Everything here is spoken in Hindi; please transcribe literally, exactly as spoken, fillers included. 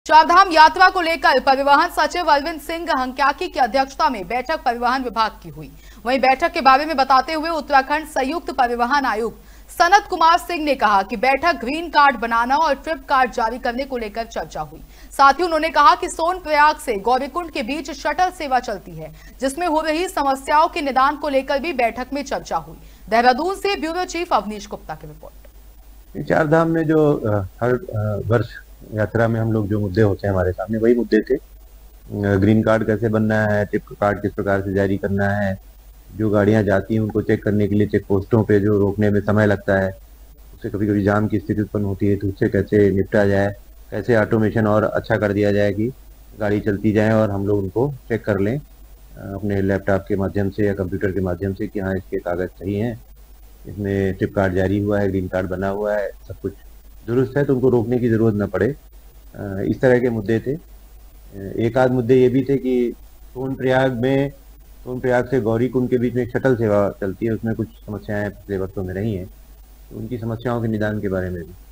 चारधाम यात्रा को लेकर परिवहन सचिव अरविंद सिंह हंक्याकी की अध्यक्षता में बैठक परिवहन विभाग की हुई। वहीं बैठक के बारे में बताते हुए उत्तराखंड संयुक्त परिवहन आयुक्त सनत कुमार सिंह ने कहा कि बैठक ग्रीन कार्ड बनाना और ट्रिप कार्ड जारी करने को लेकर चर्चा हुई। साथ ही उन्होंने कहा कि सोनप्रयाग से गौरीकुंड के बीच शटल सेवा चलती है, जिसमें हो रही समस्याओं के निदान को लेकर भी बैठक में चर्चा हुई। देहरादून से ब्यूरो चीफ अवनीश गुप्ता की रिपोर्ट। चारधाम में जो हर वर्ष यात्रा में हम लोग जो मुद्दे होते हैं हमारे सामने वही मुद्दे थे। ग्रीन कार्ड कैसे बनना है, टिप कार्ड किस प्रकार से जारी करना है, जो गाड़ियां जाती हैं उनको चेक करने के लिए चेक पोस्टों पे जो रोकने में समय लगता है, उससे कभी कभी जाम की स्थिति उत्पन्न होती है, तो उससे कैसे निपटा जाए, कैसे ऑटोमेशन और अच्छा कर दिया जाए कि गाड़ी चलती जाए और हम लोग उनको चेक कर लें अपने लैपटॉप के माध्यम से या कंप्यूटर के माध्यम से कि हाँ इसके कागज़ सही हैं, इसमें टिप कार्ड जारी हुआ है, ग्रीन कार्ड बना हुआ है, सब कुछ दुरुस्त है, तो उनको रोकने की ज़रूरत न पड़े। इस तरह के मुद्दे थे। एक आध मुद्दे ये भी थे कि सोनप्रयाग में सोनप्रयाग से गौरीकुंड के बीच में एक शटल सेवा चलती है, उसमें कुछ समस्याएं पिछले वक्तों में रही हैं, तो उनकी समस्याओं के निदान के बारे में भी